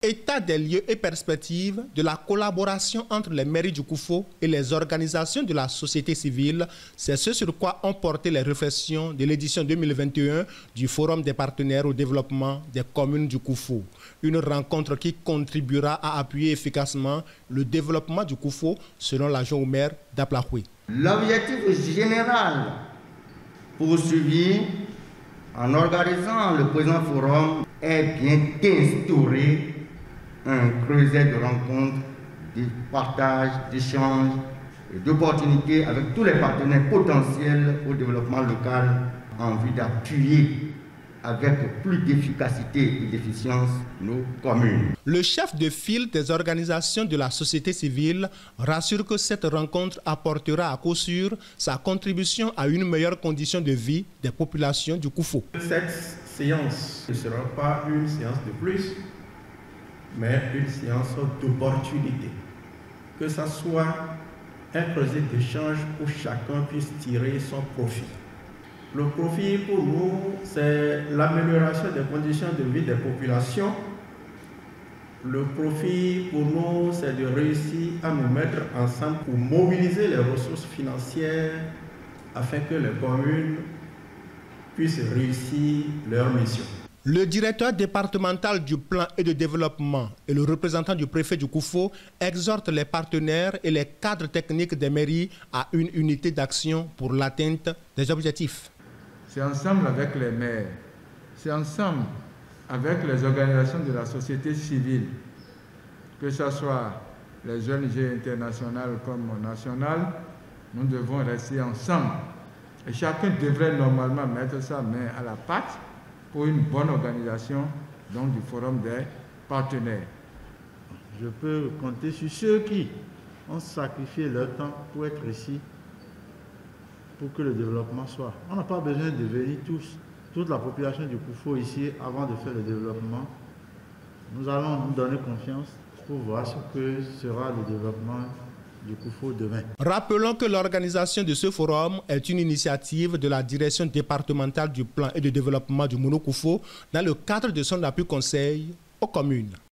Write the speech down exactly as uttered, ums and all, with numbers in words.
État des lieux et perspectives de la collaboration entre les mairies du Koufo et les organisations de la société civile, c'est ce sur quoi ont porté les réflexions de l'édition deux mille vingt et un du Forum des partenaires au développement des communes du Koufo. Une rencontre qui contribuera à appuyer efficacement le développement du Koufo selon l'adjoint au maire d'Aplahoui. L'objectif général poursuivi en organisant le présent forum est bien d'instaurer un creuset de rencontres, de partage, d'échanges et d'opportunités avec tous les partenaires potentiels au développement local en vue d'appuyer avec plus d'efficacité et d'efficience nos communes. Le chef de file des organisations de la société civile rassure que cette rencontre apportera à coup sûr sa contribution à une meilleure condition de vie des populations du Koufo. Cette séance ne sera pas une séance de plus, mais une séance d'opportunité. Que ce soit un creuset d'échange où chacun puisse tirer son profit. Le profit pour nous, c'est l'amélioration des conditions de vie des populations. Le profit pour nous, c'est de réussir à nous mettre ensemble pour mobiliser les ressources financières afin que les communes puissent réussir leur mission. Le directeur départemental du plan et de développement et le représentant du préfet du Koufo exhortent les partenaires et les cadres techniques des mairies à une unité d'action pour l'atteinte des objectifs. C'est ensemble avec les maires, c'est ensemble avec les organisations de la société civile, que ce soit les O N G internationales comme nationales, nous devons rester ensemble. Et chacun devrait normalement mettre sa main à la pâte pour une bonne organisation donc, du forum des partenaires. Je peux compter sur ceux qui ont sacrifié leur temps pour être ici, pour que le développement soit. On n'a pas besoin de venir tous, toute la population du Koufo ici avant de faire le développement. Nous allons nous donner confiance pour voir ce que sera le développement du Koufo demain. Rappelons que l'organisation de ce forum est une initiative de la direction départementale du plan et de développement du Mono Koufo dans le cadre de son appui conseil aux communes.